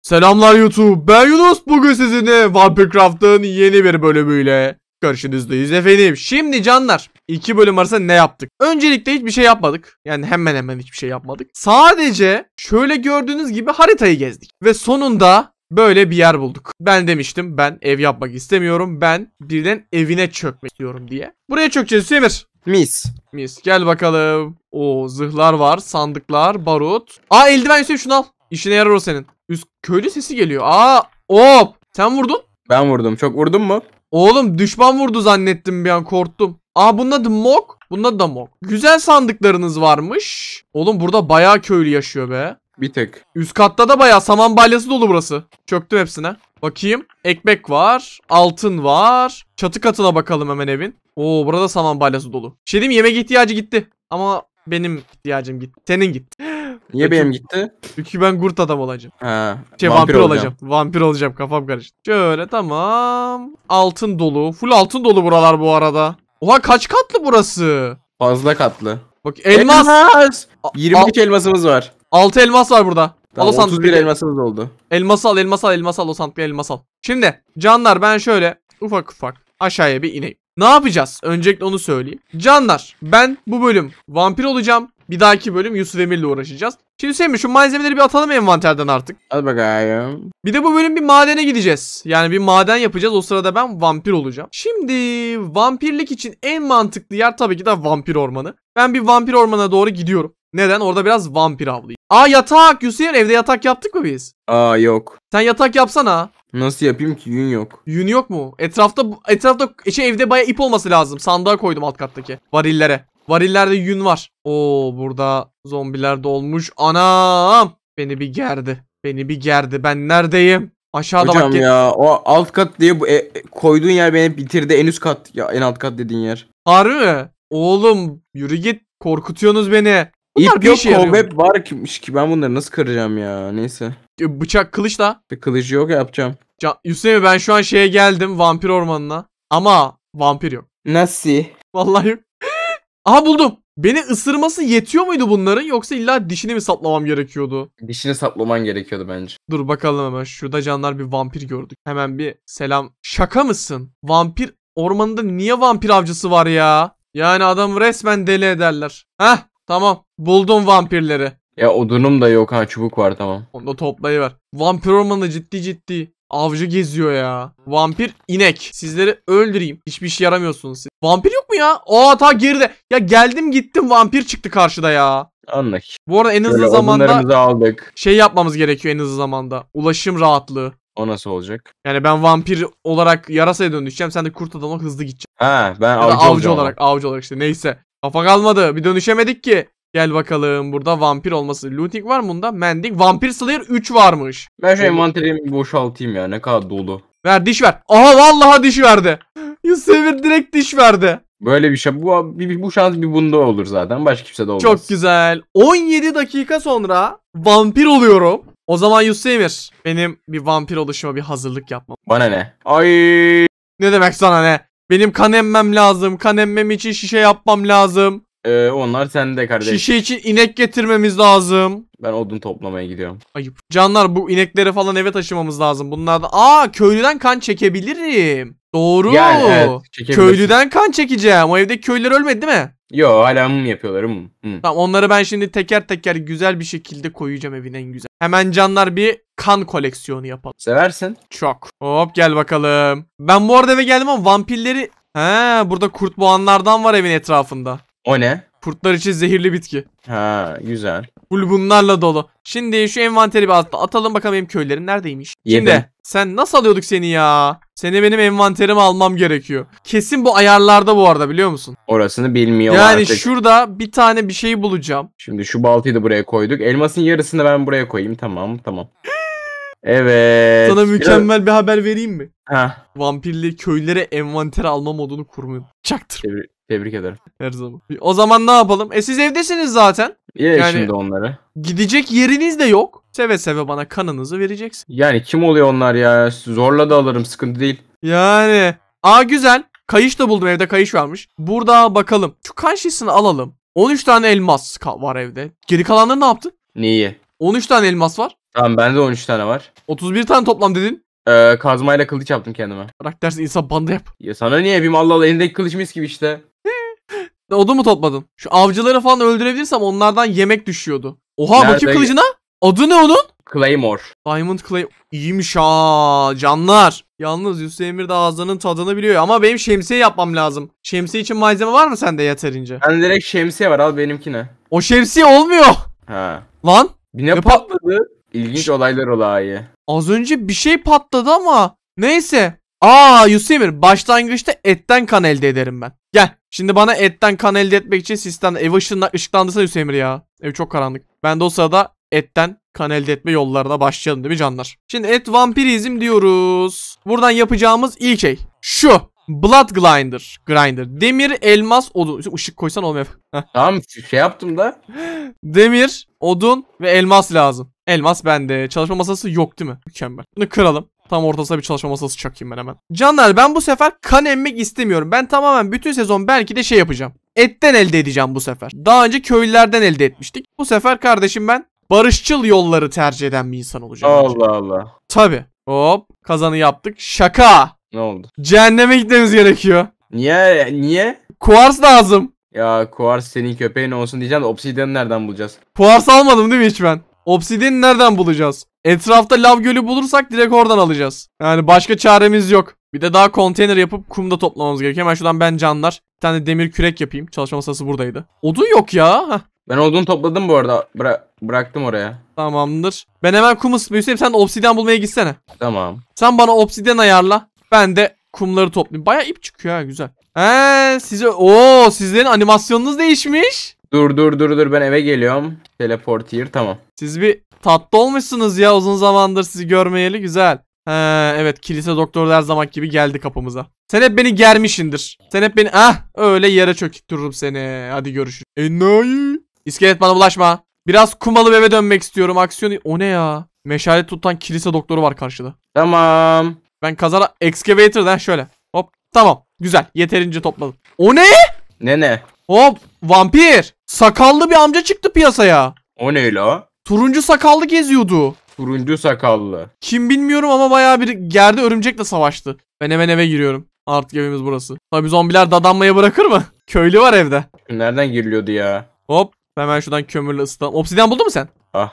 Selamlar YouTube, ben Yunus. Bugün sizinle Vampircraft'ın yeni bir bölümüyle karşınızdayız efendim. Şimdi canlar, 2 bölüm arasında ne yaptık? Öncelikle hiçbir şey yapmadık. Yani hemen hemen hiçbir şey yapmadık. Sadece şöyle gördüğünüz gibi haritayı gezdik. Ve sonunda böyle bir yer bulduk. Ben demiştim, ben ev yapmak istemiyorum. Ben birden evine çökmek istiyorum diye. Buraya çökeceğiz Emir. Mis. Gel bakalım. O zırhlar var, sandıklar, barut. Aa, eldiven Hüseyin, şunu al. İşine yarar o senin. Üst köylü sesi geliyor. Aa, hop. Sen vurdun. Ben vurdum. Çok vurdun mu? Oğlum düşman vurdu zannettim, bir an korktum. Aa, bunun adı Mok. Bunun adı da Mok. Güzel sandıklarınız varmış. Oğlum burada bayağı köylü yaşıyor be. Bir tık. Üst katta da bayağı saman balyası dolu burası. Çöktüm hepsine. Bakayım. Ekmek var. Altın var. Çatı katına bakalım hemen evin. Oo, burada saman balyası dolu. Şey diyeyim, yemek ihtiyacı gitti. Ama benim ihtiyacım gitti. Senin gitti. Niye benim gitti? Çünkü ben kurt adam olacağım. Ha. Vampir olacağım. Vampir olacağım, kafam karıştı. Şöyle, tamam. Altın dolu. Full altın dolu buralar bu arada. Oha, kaç katlı burası? Fazla katlı. Bak, elmas. 22 elmasımız var. 6 elmas var burada. Tamam, al o 31 elmasımız oldu. Elmas al o sandıklı elmas al. Şimdi canlar, ben şöyle ufak aşağıya bir ineyim. Ne yapacağız? Öncelikle onu söyleyeyim. Canlar, ben bu bölüm vampir olacağım. Bir dahaki bölüm Yusuf Emir'le uğraşacağız. Şimdi Semih, şu malzemeleri bir atalım envanterden artık. Hadi bakayım. Bir de bu bölüm bir madene gideceğiz. Yani bir maden yapacağız. O sırada ben vampir olacağım. Şimdi vampirlik için en mantıklı yer tabii ki de vampir ormanı. Ben bir vampir ormanına doğru gidiyorum. Neden? Orada biraz vampir avlayayım. Aa, yatak. Yusuf, evde yatak yaptık mı biz? Aa, yok. Sen yatak yapsana. Nasıl yapayım ki? Yün yok. Yün yok mu? Etrafta evde bayağı ip olması lazım. Sandığa koydum alt kattaki varillere. Varillerde yün var. Oo, burada zombiler dolmuş. Anam! Beni bir gerdi. Ben neredeyim? Aşağıda Hocam bak. ya, o alt kat diye bu koyduğun yer beni bitirdi. En üst kat ya, en alt kat dediğin yer. Harbi mi? Oğlum yürü git. Korkutuyorsunuz beni. Bunlar İp bir yok, işe yarıyor mu? kobweb var ki ben bunları nasıl kıracağım ya, neyse. Bıçak, kılıç da. Bir kılıcı yok, yapacağım. Hüseyin, ben şu an şeye geldim, vampir ormanına. Ama vampir yok. Nasıl? Vallahi yok. Aha, buldum. Beni ısırması yetiyor muydu bunların, yoksa illa dişini mi saplamam gerekiyordu? Dişini saplaman gerekiyordu bence. Dur bakalım hemen. Şurada canlar bir vampir gördük. Hemen bir selam. Şaka mısın? Vampir ormanında niye vampir avcısı var ya? Yani adam resmen deli ederler. Heh, tamam. Buldum vampirleri. Ya odunum da yok ha, çubuk var, tamam. Onu da toplayıver. Vampir ormanında ciddi avcı geziyor ya. Vampir inek. Sizleri öldüreyim. Hiçbir işe yaramıyorsunuz siz. Vampir yok mu ya? Aa, ta geride. Ya geldim gittim, vampir çıktı karşıda ya. Anlık. Bu arada en hızlı Böyle zamanda odunlarımızı aldık. şey yapmamız gerekiyor en hızlı zamanda. Ulaşım rahatlığı. O nasıl olacak? Yani ben vampir olarak yarasaya dönüşeceğim. Sen de kurt adam olarak hızlı gideceksin. Ha, ben Ya da avcı olacağım avcı olarak işte, neyse. Kafa kalmadı. Bir dönüşemedik ki. Gel bakalım, burada vampir olması. Looting var mı bunda? Mending. Vampir Slayer 3 varmış. Ben şu envanterimi boşaltayım ya, ne kadar dolu. Ver, diş ver. Aha, vallahi diş verdi. Yusuf direkt diş verdi. Böyle bir şey, bu şans bir bunda olur zaten, başka kimse de olmaz. Çok güzel. 17 dakika sonra vampir oluyorum. O zaman Yusuf Emir, benim bir vampir oluşuma bir hazırlık yapmam. Bana ne? Ay. Ne demek sana ne? Benim kan emmem lazım. Kan emmem için şişe yapmam lazım. Onlar sende kardeş. Şişe için inek getirmemiz lazım. Ben odun toplamaya gidiyorum. Ayıp. Canlar, bu inekleri falan eve taşımamız lazım. Bunlardan. Aa, köylüden kan çekebilirim. Doğru. Yani evet, çekebilirsin. Köylüden kan çekeceğim. O evdeki köylüler ölmedi değil mi? Yo, hala mum yapıyorlar, mum. Tamam, onları ben şimdi teker teker güzel bir şekilde koyacağım evin en güzel. Hemen canlar, bir kan koleksiyonu yapalım. Seversin. Çok. Hop, gel bakalım. Ben bu arada eve geldim ama vampirleri... He, burada kurt boğanlardan var evin etrafında. O ne? Kurtlar için zehirli bitki. Ha, güzel. Full bunlarla dolu. Şimdi şu envanteri bir atalım bakalım, benim köylerim neredeymiş. Yedim. Şimdi sen nasıl alıyorduk seni ya? Seni benim envanterime almam gerekiyor. Kesin bu ayarlarda bu arada, biliyor musun? Orasını bilmiyorum yani artık. Şurada bir tane bir şey bulacağım. Şimdi şu baltayı da buraya koyduk. Elmasın yarısını ben buraya koyayım. Tamam. Evet. Sana mükemmel bir haber vereyim mi? Ha. Vampirli köylere envanter alma modunu kurmayı çaktır. Tebrik ederim. Her zaman. O zaman ne yapalım? Siz evdesiniz zaten. Ye şimdi onları. Gidecek yeriniz de yok. Seve seve bana kanınızı vereceksin. Yani kim oluyor onlar ya? Zorla da alırım, sıkıntı değil. Yani. Aa, güzel. Kayış da buldum, evde kayış varmış. Burada bakalım. Şu kan şişesini alalım. 13 tane elmas var evde. Geri kalanları ne yaptın? Neyi? 13 tane elmas var. Tamam bende de 13 tane var. 31 tane toplam dedin. Kazmayla kılıç yaptım kendime. Bırak dersin insan bandı yap. Ya sana niye yapayım, Allah Allah, elindeki kılıç mis gibi işte. Odun mu topladın? Şu avcıları falan öldürebilirsem onlardan yemek düşüyordu. Oha Nerede? bakayım kılıcına. Adı ne onun? Claymore. Diamond Clay. İyiymiş ha canlar. Yalnız Yusuf Emir de ağzının tadını biliyor ama benim şemsiye yapmam lazım. Şemsiye için malzeme var mı sende yeterince? Bende direkt şemsiye var, al benimkine. O şemsiye olmuyor. Ha. Lan Bir ne patladı? İlginç olaylar olayı. az önce bir şey patladı ama. Neyse. Yusuf Emir başlangıçta etten kan elde ederim ben. Gel. Şimdi bana etten kan elde etmek için sistemde ev ışıklandırsana Yusuf Emir ya. Ev çok karanlık. Ben de o sırada etten kan elde etme yollarına başlayalım değil mi canlar? Şimdi et vampirizm diyoruz. Buradan yapacağımız ilk şey şu. Blood Grinder. Demir, elmas, odun. Işık koysan olmuyor. Tamam şey yaptım da. Demir, odun ve elmas lazım. Elmas bende. Çalışma masası yok değil mi? Mükemmel. Bunu kıralım. Tam ortasına bir çalışma masası çakayım ben hemen. Canlar ben bu sefer kan emmek istemiyorum. Ben tamamen bütün sezon belki de şey yapacağım. Etten elde edeceğim bu sefer. Daha önce köylülerden elde etmiştik. Bu sefer kardeşim ben barışçıl yolları tercih eden bir insan olacağım. Allah Allah. Tabi. Hop kazanı yaptık. Şaka. Ne oldu? Cehenneme gitmemiz gerekiyor. Niye? Kuars lazım. Ya Kuars senin köpeğin olsun diyeceğim de obsidianı nereden bulacağız? Kuars almadım değil mi hiç ben? Obsidian'i nereden bulacağız? Etrafta lav gölü bulursak direkt oradan alacağız. Yani başka çaremiz yok. Bir de daha konteyner yapıp kum da toplamamız gerekiyor. Hemen şuradan ben canlar. Bir tane demir kürek yapayım. Çalışma masası buradaydı. Odun yok ya. Heh. Ben odun topladım bu arada. Bıraktım oraya. Tamamdır. Ben hemen kum ısıtmayayım. Sen de obsidian bulmaya gitsene. Tamam. Sen bana obsidian ayarla. Ben de kumları toplayayım. Baya ip çıkıyor ha güzel. Sizlerin animasyonunuz değişmiş. Dur ben eve geliyorum. Teleport here, tamam. Siz bir tatlı olmuşsunuz ya, uzun zamandır sizi görmeyeli, güzel. Evet, kilise doktoru her zaman gibi geldi kapımıza. Sen hep beni germişindir. Sen hep beni öyle yere çöktürürüm seni. Hadi görüşürüz. Enayi. İskelet bana bulaşma. Biraz kum alıp eve dönmek istiyorum. Aksiyonu. O ne ya? Meşale tutan kilise doktoru var karşıda. Tamam. Ben kazara excavator'dan şöyle. Hop tamam. Güzel. Yeterince topladım. O ne? Ne? Hop vampir. Sakallı bir amca çıktı piyasaya. O ne la? Turuncu sakallı geziyordu. Turuncu sakallı. Kim bilmiyorum ama bayağı bir gerdi örümcekle savaştı. Ben hemen eve giriyorum. Artık evimiz burası. Tabii zombiler dadanmaya bırakır mı? Köylü var evde. Nereden giriliyordu ya? Hop. Hemen şuradan kömürle ısıtalım. Obsidian buldun mu sen? Ah.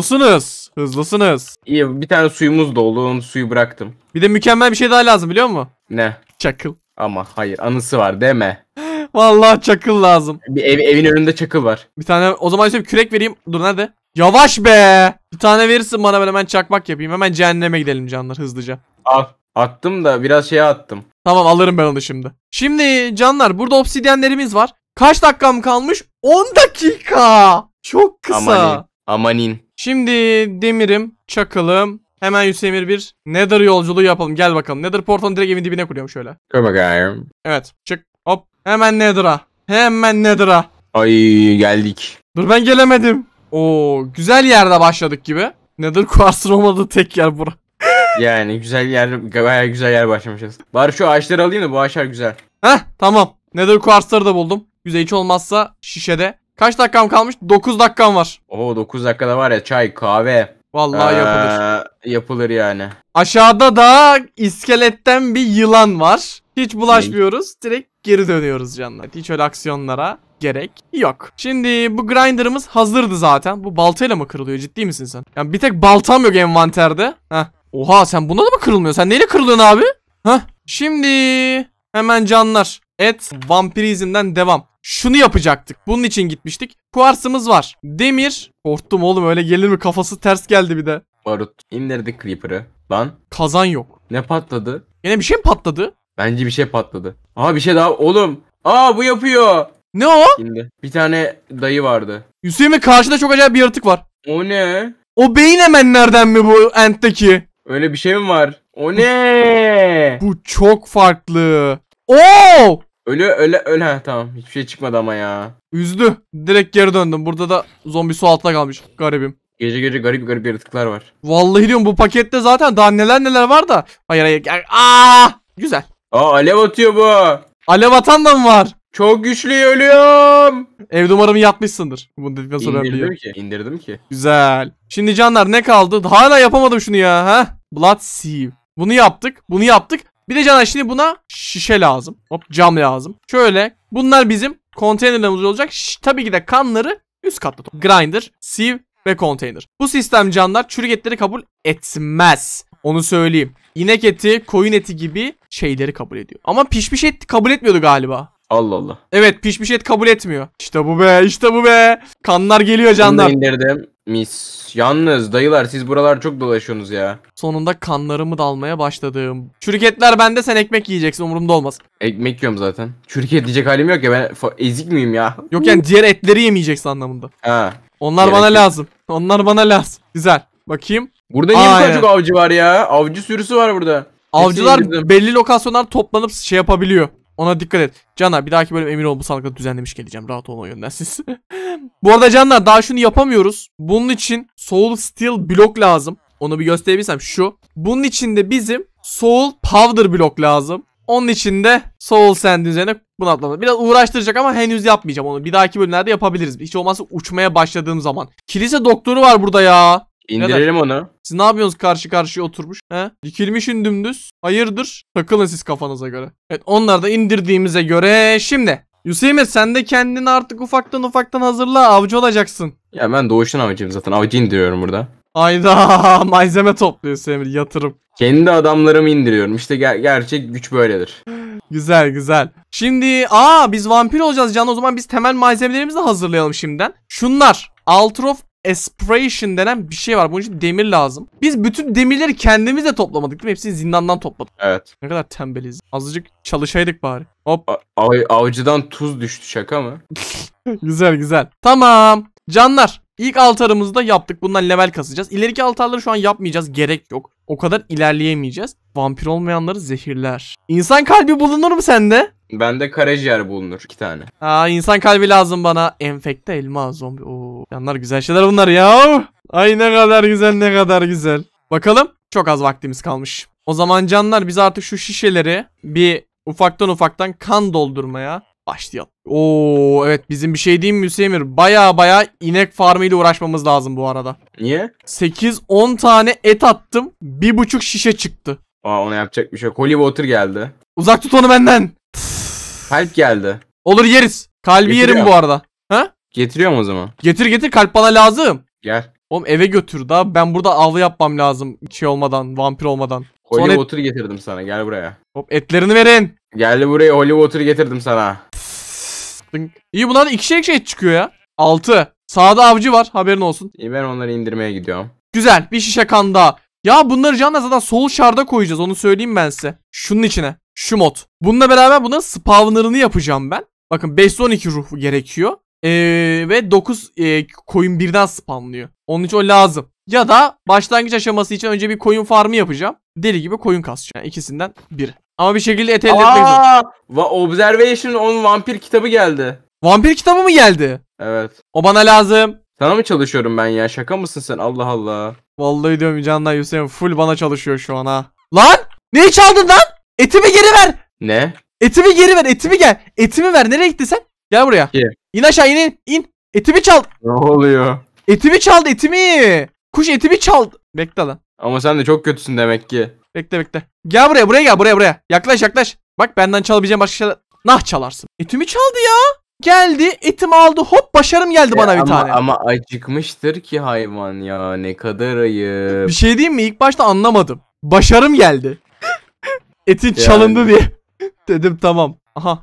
Hızlısınız. İyi, bir tane suyumuz doldu, onu suyu bıraktım. Bir de mükemmel bir şey daha lazım biliyor musun? Ne? Çakıl. Ama hayır, anısı var deme. Vallahi çakıl lazım. Bir evin önünde çakıl var. Bir tane o zaman size bir kürek vereyim. Dur nerede? Yavaş be. Bir tane verirsin bana, ben hemen çakmak yapayım. Hemen cehenneme gidelim canlar hızlıca. Al. Attım da biraz şeye attım. Tamam alırım ben onu şimdi. Şimdi canlar burada obsidyenlerimiz var. Kaç dakikam kalmış? 10 dakika. Çok kısa. Amanin. Şimdi demirim, çakılım. Hemen Yusemir bir Nether yolculuğu yapalım. Gel bakalım. Nether portalını direkt evin dibine kuruyorum şöyle. Koy bakayım. Evet çık. Hop. Hemen Nether'a. Ay geldik. Dur ben gelemedim. Oo güzel yerde başladık gibi. Nether Quartz'ın olmadığı tek yer bura. Yani güzel yer, gayet güzel yer başlamışız. Bari şu ağaçları alayım da, bu ağaçlar güzel. Tamam. Nether Quartz'ları da buldum. Güzel, hiç olmazsa şişede. Kaç dakikam kalmış? 9 dakikam var. Oo 9 dakikada var ya, çay, kahve. Vallahi yapılır. Yapılır yani. Aşağıda da iskeletten bir yılan var. Hiç bulaşmıyoruz. Direkt geri dönüyoruz canlar. Hiç öyle aksiyonlara gerek yok. Şimdi bu grinder'ımız hazırdı zaten. Bu baltayla mı kırılıyor? Ciddi misin sen? Yani bir tek baltam yok envanterde. Oha sen buna da mı kırılmıyor? Sen neyle kırılıyorsun abi? Şimdi hemen canlar. Et vampirizmden devam. Şunu yapacaktık. Bunun için gitmiştik. Kuarsımız var. Demir. Korktum oğlum, öyle gelir mi? Kafası ters geldi bir de. Barut. İndirdik Creeper'ı. Lan. Kazan yok. Ne patladı? Yine bir şey mi patladı? Bence bir şey patladı. Aha bir şey daha. Oğlum. Bu yapıyor. Ne o? Şimdi. Bir tane dayı vardı. Hüseyin'in karşıda çok acayip bir yaratık var. O ne? O beyin emenlerden mi bu Ent'teki? Öyle bir şey mi var? O ne? Bu çok farklı. Oo! Öyle. Ha, tamam. Hiçbir şey çıkmadı ama ya. Üzdü. Direkt geri döndüm. Burada da zombi su altında kalmış. Garibim. Gece garip yaratıklar var. Vallahi diyorum bu pakette zaten daha neler var da. Hayır. Güzel. Alev atıyor bu. Alev atan da mı var? Çok güçlü ölüyorum. Evde umarım yatmışsındır. Bunu dedikten sonra ben biliyorum. İndirdim ki. Güzel. Şimdi canlar ne kaldı? Hala yapamadım şunu ya. Ha? Blood Sieve. Bunu yaptık. Bunu yaptık. Bir de canlar şimdi buna şişe lazım. Hop, cam lazım. Şöyle. Bunlar bizim konteynerlerimiz olacak. Tabii ki de kanları üst katta. Grinder, sieve ve konteyner. Bu sistem canlar çürük etleri kabul etmez. Onu söyleyeyim. İnek eti, koyun eti gibi şeyleri kabul ediyor. Ama pişmiş et kabul etmiyordu galiba. Allah Allah. Evet, pişmiş et kabul etmiyor. İşte bu be, işte bu be. Kanlar geliyor canlar. Bunu indirdim. Mis. Yalnız dayılar siz buralar çok dolaşıyorsunuz ya. Sonunda kanlarımı da almaya başladım. Çürük etler bende, sen ekmek yiyeceksin, umurumda olmaz. Ekmek yiyorum zaten. Çürük et diyecek halim yok ya, ben ezik miyim ya? Yok yani diğer etleri yemeyeceksin anlamında. Ha. Onlar Gerek bana yok. lazım. Onlar bana lazım. Güzel. Bakayım. Burada niye bu kadar Aynen. çok avcı var ya? Avcı sürüsü var burada. Avcılar Hepsini indirdim. belli lokasyonlar toplanıp şey yapabiliyor. Ona dikkat et. Canlar bir dahaki bölüm emin ol bu sandıkları düzenlemiş geleceğim. Rahat olma yönden siz. Bu arada canlar daha şunu yapamıyoruz. Bunun için Soul Steel blok lazım. Onu bir gösterebilirsem şu. Bunun için de bizim Soul Powder blok lazım. Onun için de Soul Sand üzerine bunu atlamak. Biraz uğraştıracak ama henüz yapmayacağım onu. Bir dahaki bölümlerde yapabiliriz. Hiç olmazsa uçmaya başladığım zaman. Kilise doktoru var burada ya. İndirelim onu. Siz ne yapıyorsunuz karşı karşıya oturmuş? He? Dikilmişin dümdüz. Hayırdır? Takılın siz kafanıza göre. Evet, onları da indirdiğimize göre şimdi. Hüseyin sen de kendini artık ufaktan hazırla. Avcı olacaksın. Ya ben doğuştan avcıyım zaten. Avcı indiriyorum burada. Ayda malzeme topluyor Hüseyin, yatırım. Kendi adamlarımı indiriyorum. İşte gerçek güç böyledir. Güzel. Şimdi biz vampir olacağız canım. O zaman biz temel malzemelerimizi de hazırlayalım şimdiden. Şunlar. Altar of Aspiration denen bir şey var. Bunun için demir lazım. Biz bütün demirleri kendimiz de toplamadık değil mi? Hepsini zindandan topladık. Evet. Ne kadar tembeliz. Azıcık çalışaydık bari. Hop. Avcıdan tuz düştü, şaka mı? Güzel. Tamam. Canlar. İlk altarımızı da yaptık. Bundan level kasacağız. İleriki altarları şu an yapmayacağız. Gerek yok. O kadar ilerleyemeyeceğiz. Vampir olmayanları zehirler. İnsan kalbi bulunur mu sende? Bende karaciğer bulunur 2 tane. İnsan kalbi lazım bana. Enfekte elma zombi. Oo. Canlar güzel şeyler bunlar ya. Ay ne kadar güzel. Bakalım. Çok az vaktimiz kalmış. O zaman canlar biz artık şu şişeleri bir ufaktan kan doldurmaya başlayalım. Oo evet, bizim bir şey diyeyim mi Hüseyin? Baya inek farmı ile uğraşmamız lazım bu arada. Niye? 8-10 tane et attım. 1,5 şişe çıktı. Ona yapacak bir şey yok. Holy water geldi. Uzak tut onu benden. Kalp geldi. Olur, yeriz. Kalbi Getiriyor. yerim bu arada. Ha? Getiriyorum o zaman. Getir, kalp bana lazım. Gel. Oğlum eve götür da, ben burada avı yapmam lazım şey olmadan, vampir olmadan. Holy Sonra water getirdim sana. Gel buraya. hop etlerini verin. Gel buraya, holy water getirdim sana. İyi, bunlarda 2'şer et çıkıyor ya. 6. Sağda avcı var, haberin olsun. İyi, ben onları indirmeye gidiyorum. Güzel, bir şişe kan daha. Ya bunları canla zaten Soul Shard'a koyacağız, onu söyleyeyim ben size. Şunun içine. Şu mod. Bununla beraber bunların spawner'ını yapacağım ben. Bakın 512 ruh gerekiyor. Ve 9 koyun birden spawnlıyor. Onun için o lazım. Ya da başlangıç aşaması için önce bir koyun farmı yapacağım. Deli gibi koyun kasacağım. Yani ikisinden biri. Ama bir şekilde et elde etmek zor. Observation on vampir kitabı geldi. Vampir kitabı mı geldi? Evet. O bana lazım. Sana mı çalışıyorum ben ya? Şaka mısın sen? Allah Allah. Vallahi diyorum Canlar, Hüseyin full bana çalışıyor şu an ha. Lan! Neyi çaldın lan? Etimi geri ver. Ne? Etimi geri ver. Etimi gel. Etimi ver. Nereye gitti sen? Gel buraya. Ki. İn aşağı, in. Etimi çal. Ne oluyor? Etimi çaldı, etimi. Kuş etimi çaldı. Bekle lan. Ama sen de çok kötüsün demek ki. Bekle. Gel buraya gel, buraya. Yaklaş. Bak benden çalabileceğim başka şeyler. Nah çalarsın. Etimi çaldı ya. Geldi, etimi aldı. Hop, başarım geldi bana bir tane. Ama acıkmıştır ki hayvan ya. Ne kadar ayıp. Bir şey diyeyim mi? İlk başta anlamadım. Başarım geldi. Etin Yani. çalındı diye. Dedim tamam. Aha.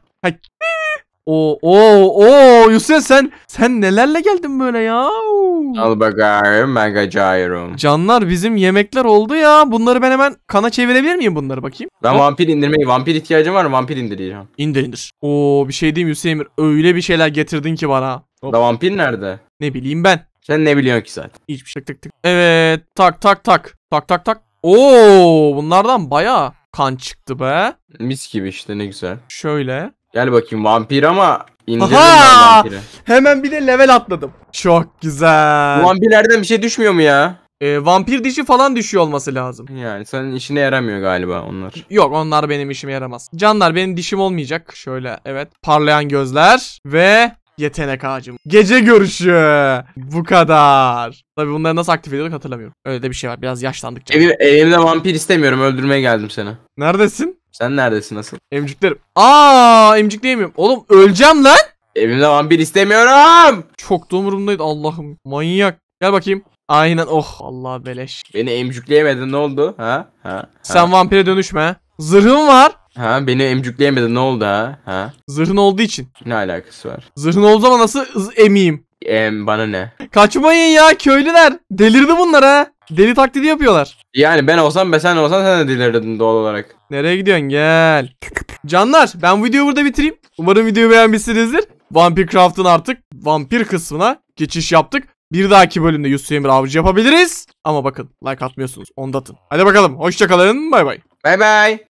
Oo Yusuf, sen nelerle geldin böyle ya? Al bakayım, ben kaçıyorum. Canlar, bizim yemekler oldu ya. Bunları ben hemen kana çevirebilir miyim, bunları bakayım? Ben Hop. vampir ihtiyacım var mı? Vampir indireceğim. İndir. Oo, bir şey diyeyim Hüseyin, öyle bir şeyler getirdin ki bana. Hop. Da vampir nerede? Ne bileyim ben. Sen ne biliyorsun ki zaten? Hiçbir şey. Tık. Evet. Tak. Oo, bunlardan bayağı kan çıktı be. Mis gibi işte, ne güzel. Şöyle. Gel bakayım vampir, ama indirdim Aha! ben vampiri. Hemen bir de level atladım. Çok güzel. Bu vampirlerden bir şey düşmüyor mu ya? Vampir dişi falan düşüyor olması lazım. Yani senin işine yaramıyor galiba onlar. Yok, onlar benim işime yaramaz. Canlar, benim dişim olmayacak. Şöyle, evet, parlayan gözler ve yetenek ağacım. Gece görüşü. Bu kadar. Tabii bunları nasıl aktif ediyorduk hatırlamıyorum. Öyle de bir şey var. Biraz yaşlandık canım. Evimde vampir istemiyorum, öldürmeye geldim seni. Neredesin? Sen neredesin asıl? Emciklerim. Emcikleyemiyorum. Oğlum öleceğim lan. Evimde vampir istemiyorum. Çok da umurumdaydı, Allah'ım. Manyak. Gel bakayım. Aynen, oh Allah beleş. Beni emcükleyemedin, ne oldu? Ha? Sen vampire dönüşme. Zırhım var. Ha, beni emcükleyemedin, ne oldu ha? Zırhın olduğu için. Ne alakası var? Zırhın olduğu zaman nasıl emeyim? Bana ne? Kaçmayın ya köylüler. Delirdi bunlar ha. Deli taklidi yapıyorlar. Yani ben olsam ve sen olsan sen de delirdin doğal olarak. Nereye gidiyorsun, gel. Canlar, ben bu videoyu burada bitireyim. Umarım videoyu beğenmişsinizdir. Vampircraft'ın artık vampir kısmına geçiş yaptık. Bir dahaki bölümde Yusuf Emir Avcı yapabiliriz. Ama bakın, like atmıyorsunuz, onu da atın. Hadi bakalım, hoşçakalın, bay bay. Bay bay.